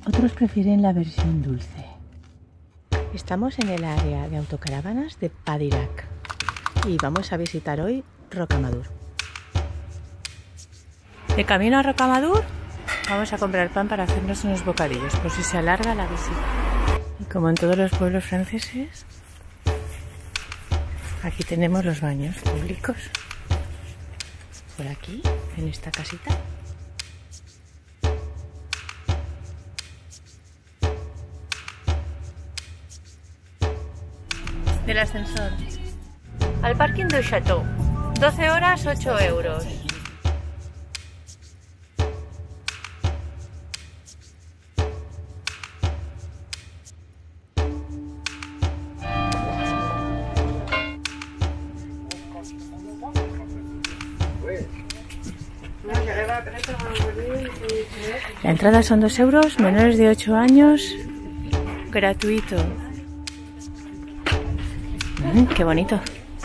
Otros prefieren la versión dulce. Estamos en el área de autocaravanas de Padirac y vamos a visitar hoy Rocamadour. De camino a Rocamadour vamos a comprar pan para hacernos unos bocadillos por si se alarga la visita. Y como en todos los pueblos franceses, aquí tenemos los baños públicos. Por aquí, en esta casita. Del ascensor al parking del Chateau, 12 horas, 8 euros. La entrada son 2 euros, menores de 8 años, gratuito. ¡Qué bonito!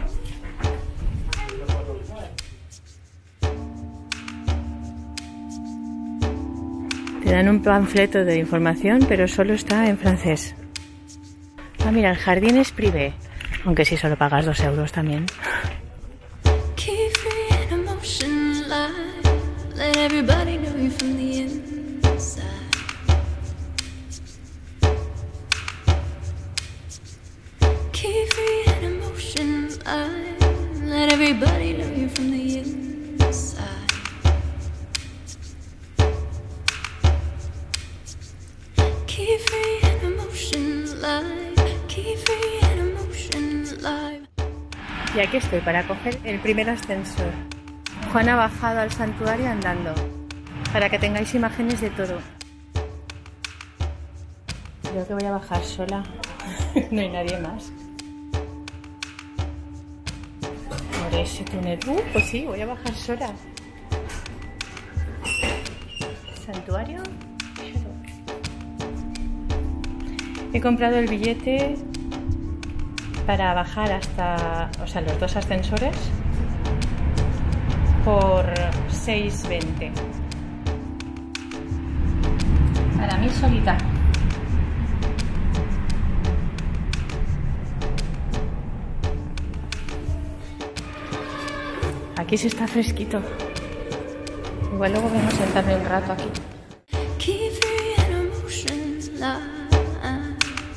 Te dan un panfleto de información, pero solo está en francés. Ah, mira, el jardín es privé, aunque si solo pagas 2 euros también. Let everybody know you from the inside. Keep free and emotion live. Keep free and emotion live. Y aquí estoy para coger el primer ascensor. Juan ha bajado al santuario andando, para que tengáis imágenes de todo. Creo que voy a bajar sola, no hay nadie más. Por ese túnel. Pues sí, voy a bajar sola. Santuario. He comprado el billete para bajar hasta, los 2 ascensores por 6,20. Para mí solita. Aquí sí está fresquito. Igual luego vamos a sentarme un rato aquí. Keep free and emotion live.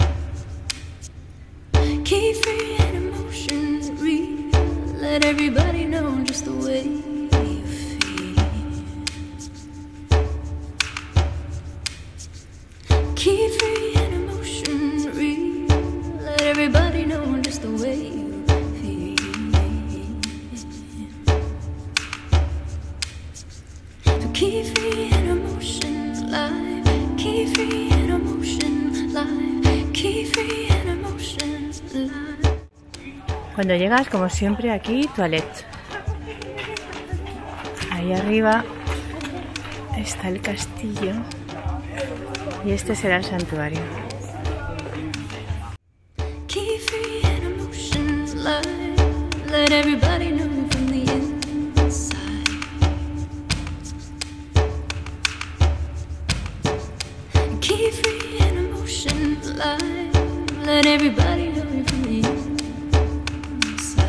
Keep free and emotion real. Let everybody know just the way you feel. Keep free and emotion real. Let everybody know just the way you feel. Keep free and emotion live. Keep free and emotion live. Keep free and emotion live. Cuando llegas, como siempre, aquí, toilette. Ahí arriba está el castillo y este será el santuario. Keep free and emotion live. Let everybody know from the inside. Keep free and emotion live. Let everybody know you from the inside.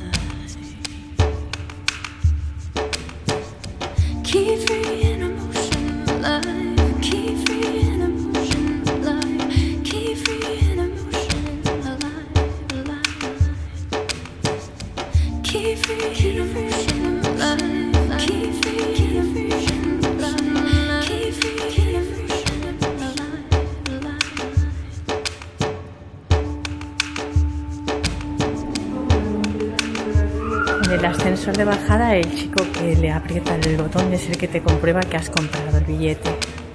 Keep free and emotion live. Keep free and emotion live. Keep free and emotion alive, alive. Keep free and emotion alive. Keep free and emotion alive. Keep free and emotion alive, alive. En el ascensor de bajada, el chico que le aprieta el botón es el que te comprueba que has comprado el billete.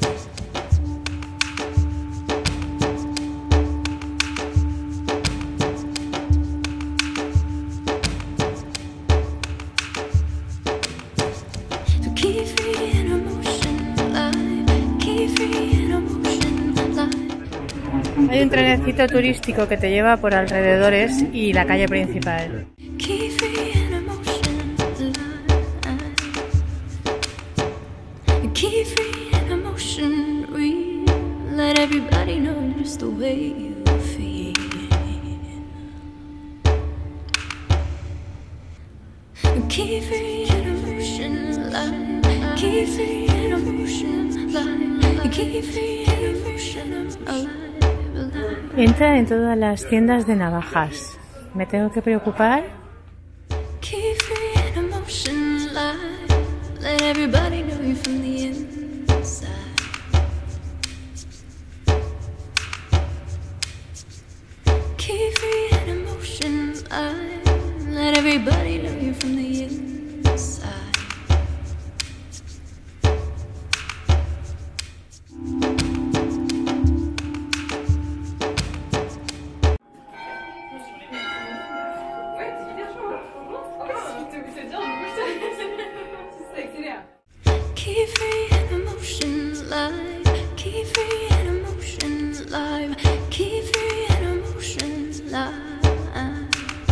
So keep free and emotion alive. Keep free and emotion alive. Hay un trenecito turístico que te lleva por alrededores y la calle principal. Keep free and emotion alive. Keep free and emotion real. everybody know just the way you feel. Keep free and emotion alive. Keep free and emotion alive. Keep free and emotion alive. Entra en todas las tiendas de navajas. ¿Me tengo que preocupar? Keep free and emotion alive. Let everybody know you from the inside. Keep free and emotion alive. Let everybody know you from the inside. Keep free and emotion alive. Keep free and emotion alive. Keep free and emotion alive.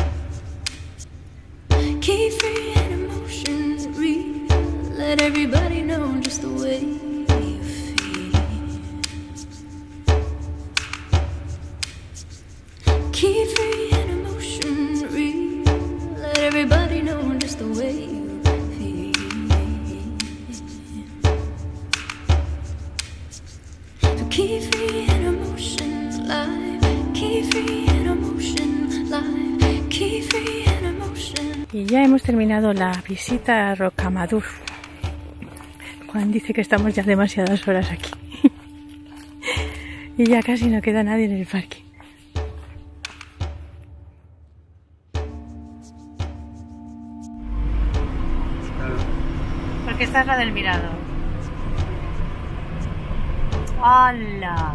Keep free and emotion real. Let everybody know just the way you feel. Keep free and emotion real. Let everybody know just the way you feel. Keep free and emotion alive. Keep free and emotion alive. Keep free and emotion. Y ya hemos terminado la visita a Rocamadour. Juan dice que estamos ya demasiadas horas aquí. Y ya casi no queda nadie en el parque. Porque esta es la del Mirador. ¡Hala!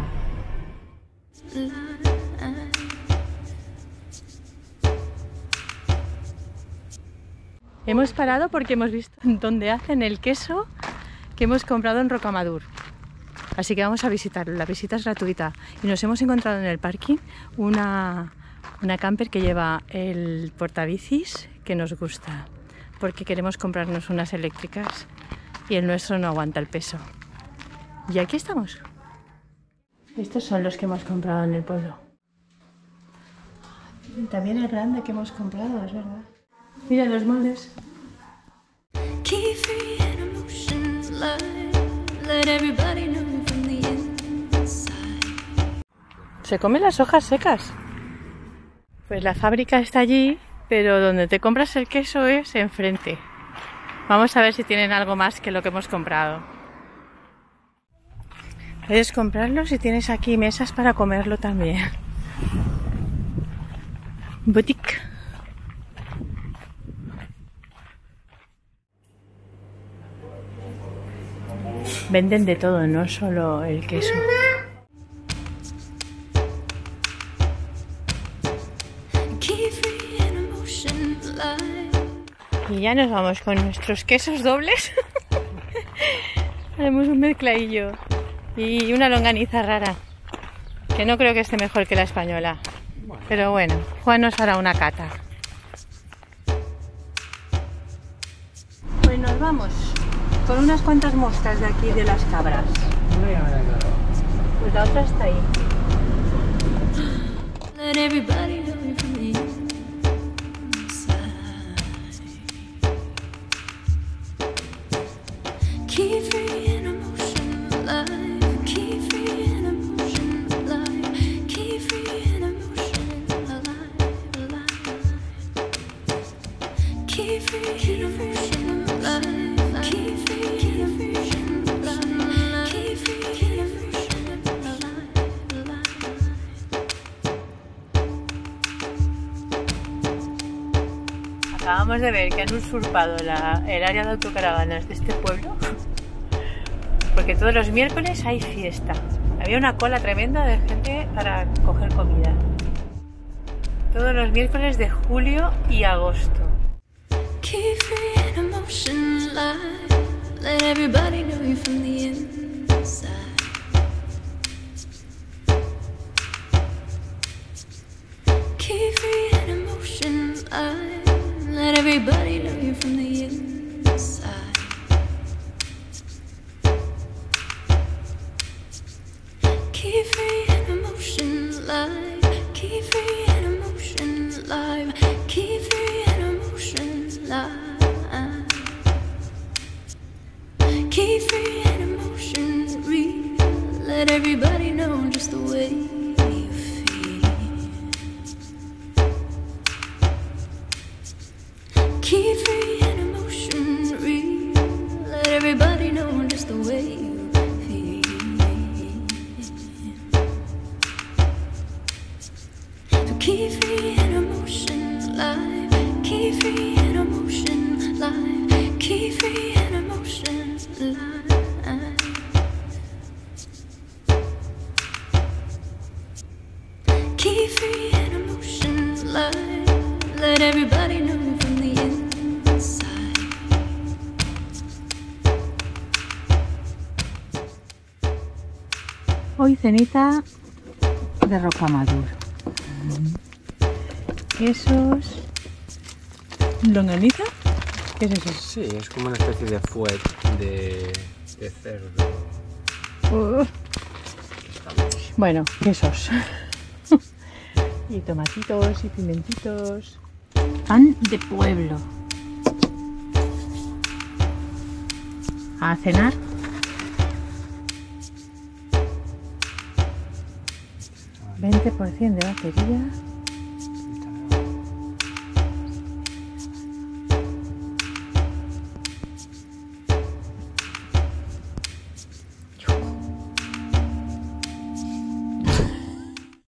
Hemos parado porque hemos visto donde hacen el queso que hemos comprado en Rocamadour. Así que vamos a visitarlo. La visita es gratuita. Y nos hemos encontrado en el parking una camper que lleva el portabicis que nos gusta. Porque queremos comprarnos unas eléctricas y el nuestro no aguanta el peso. Y aquí estamos. Estos son los que hemos comprado en el pueblo. Y también el grande que hemos comprado, es verdad. Mira los moldes. Keep free and emotion alive. Let everybody know from the inside. Se comen las hojas secas. Pues la fábrica está allí, pero donde te compras el queso es enfrente. Vamos a ver si tienen algo más que lo que hemos comprado. Puedes comprarlo si tienes aquí mesas para comerlo también. Boutique. Venden de todo, no solo el queso. Y ya nos vamos con nuestros quesos dobles. Haremos un mezcladillo. Y una longaniza rara, que no creo que esté mejor que la española. Pero bueno, Juan nos hará una cata. Pues nos vamos con unas cuantas muestras de aquí de las cabras. Pues la otra está ahí. Let everybody know you from the inside. Keep free and emotion alive. Keep free and emotion alive. Keep free and emotion alive, alive. Keep free and emotion alive. Keep free and emotion alive. Keep free and emotion alive, alive. Acabamos de ver que han usurpado el área de autocaravanas de este pueblo, porque todos los miércoles hay fiesta. Había una cola tremenda de gente para coger comida. Todos los miércoles de julio y agosto. Keep free and emotion alive. Let everybody know you from the inside. Keep free and emotion alive. Let everybody know you from the inside. Key free and emotion live. Key free and emotion live. Key free and emotion live. Key free and emotion real. Let everybody know just the way you feel. Key free and emotion real. Let everybody know just the way you feel. Key free and emotion live. Key free and emotion live. Key free and emotion live. Key free and emotion live. Let everybody know from the inside. Hoy cenita de Rocamadour. Quesos. ¿Longaniza? ¿Qué es eso? Sí, es como una especie de fuet de cerdo. Está buenísimo. Bueno, quesos. Y tomatitos y pimentitos. Pan de pueblo. A cenar. $20% de batería.